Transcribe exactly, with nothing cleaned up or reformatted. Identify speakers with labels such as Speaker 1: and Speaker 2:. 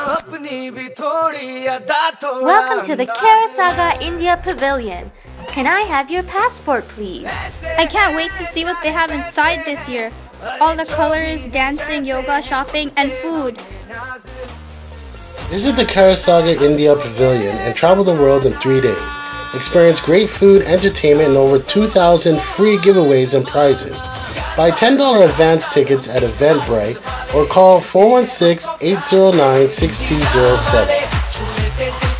Speaker 1: Welcome to the Karasaga India Pavilion. Can I have your passport, please?
Speaker 2: I can't wait to see what they have inside this year. All the colors, dancing, yoga, shopping, and food.
Speaker 3: Visit the Karasaga India Pavilion and travel the world in three days. Experience great food, entertainment, and over two thousand free giveaways and prizes. Buy ten dollars advance tickets at Eventbrite or call four one six, eight zero nine, six two zero seven.